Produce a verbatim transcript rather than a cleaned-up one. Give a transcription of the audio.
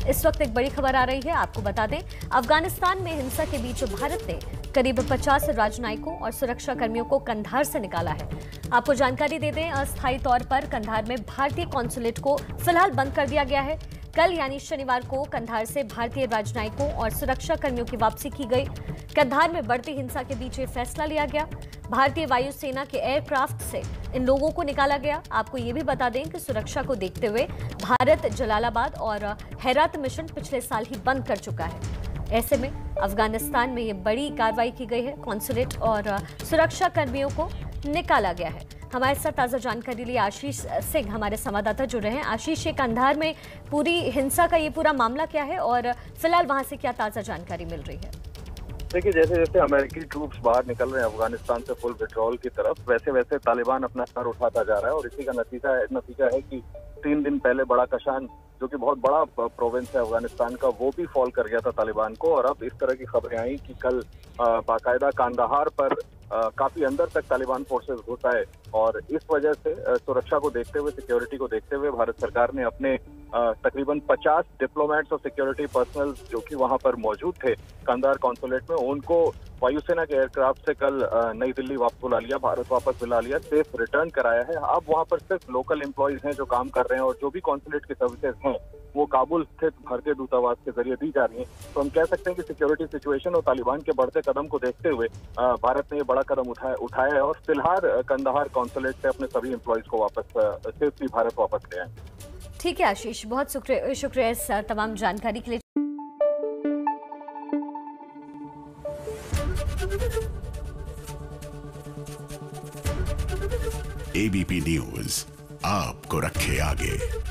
इस वक्त एक बड़ी खबर आ रही है, आपको बता दें, अफगानिस्तान में हिंसा के बीच भारत ने करीब पचास राजनयिकों और सुरक्षा कर्मियों को कंधार से निकाला है। आपको जानकारी दे दें, अस्थायी तौर पर कंधार में भारतीय कॉन्सुलेट को फिलहाल बंद कर दिया गया है। कल यानी शनिवार को कंधार से भारतीय राजनयिकों और सुरक्षा कर्मियों की वापसी की गई। कंधार में बढ़ती हिंसा के बीच ये फैसला लिया गया। भारतीय वायुसेना के एयरक्राफ्ट से इन लोगों को निकाला गया। आपको ये भी बता दें कि सुरक्षा को देखते हुए भारत जलालाबाद और हेरात मिशन पिछले साल ही बंद कर चुका है। ऐसे में अफगानिस्तान में ये बड़ी कार्रवाई की गई है। कॉन्सुलेट और सुरक्षा कर्मियों को निकाला गया है। हमारे साथ ताज़ा जानकारी लिए आशीष सिंह हमारे संवाददाता जुड़ रहे हैं। आशीष, ये कंधार में पूरी हिंसा का ये पूरा मामला क्या है और फिलहाल वहां से क्या ताज़ा जानकारी मिल रही है? देखिए, जैसे जैसे अमेरिकी ट्रूप्स बाहर निकल रहे हैं अफगानिस्तान से फुल विड्रॉल की तरफ, वैसे वैसे तालिबान अपना सर उठाता जा रहा है और इसी का नतीजा है नतीजा है कि तीन दिन पहले बड़ा कशान, जो कि बहुत बड़ा प्रोविंस है अफगानिस्तान का, वो भी फॉल कर गया था तालिबान को। और अब इस तरह की खबरें आई कि कल बाकायदा कांदाहार पर आ, काफी अंदर तक तालिबान फोर्सेस घुस आए और इस वजह से आ, सुरक्षा को देखते हुए, सिक्योरिटी को देखते हुए भारत सरकार ने अपने तकरीबन पचास डिप्लोमेट्स और सिक्योरिटी पर्सनल जो कि वहां पर मौजूद थे कंधार कॉन्सुलेट में, उनको वायुसेना के एयरक्राफ्ट से कल नई दिल्ली वापस बुला लिया, भारत वापस बुला लिया, सेफ रिटर्न कराया है। अब वहां पर सिर्फ लोकल एम्प्लॉयज हैं जो काम कर रहे हैं और जो भी कॉन्सुलेट की सर्विसेज हैं वो काबुल स्थित भारतीय दूतावास के जरिए दी जा रही हैं। तो हम कह सकते हैं कि सिक्योरिटी सिचुएशन और तालिबान के बढ़ते कदम को देखते हुए भारत ने ये बड़ा कदम उठाया उठाया है और फिलहाल कंधार कॉन्सुलेट से अपने सभी एम्प्लॉयज को वापस सेफली भारत वापस ले आए। ठीक है आशीष, बहुत शुक्रिया शुक्रिया इस तमाम जानकारी के लिए। एबीपी न्यूज आपको रखे आगे।